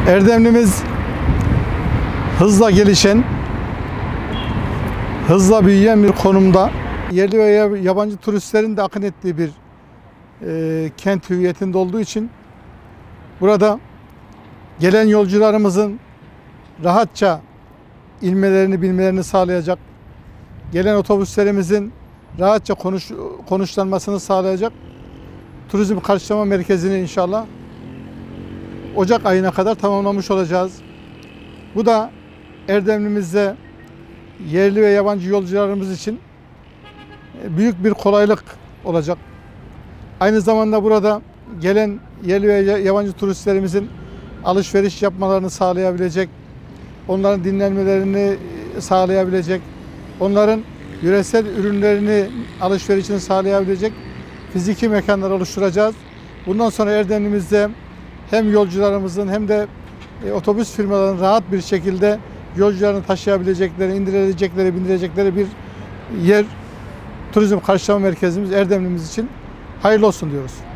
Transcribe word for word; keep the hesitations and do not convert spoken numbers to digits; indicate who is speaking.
Speaker 1: Erdemli'miz hızla gelişen, hızla büyüyen bir konumda. Yerli ve yabancı turistlerin de akın ettiği bir e, kent hüviyetinde olduğu için burada gelen yolcularımızın rahatça inmelerini, bilmelerini sağlayacak, gelen otobüslerimizin rahatça konuş, konuşlanmasını sağlayacak turizm karşılama merkezini inşallah Ocak ayına kadar tamamlamış olacağız. Bu da Erdemli'mizde yerli ve yabancı yolcularımız için büyük bir kolaylık olacak. Aynı zamanda burada gelen yerli ve yabancı turistlerimizin alışveriş yapmalarını sağlayabilecek, onların dinlenmelerini sağlayabilecek, onların yöresel ürünlerini alışverişini sağlayabilecek fiziki mekanlar oluşturacağız. Bundan sonra Erdemli'mizde hem yolcularımızın hem de e, otobüs firmalarının rahat bir şekilde yolcularını taşıyabilecekleri, indirecekleri, bindirecekleri bir yer, turizm karşılama merkezimiz Erdemli'miz için hayırlı olsun diyoruz.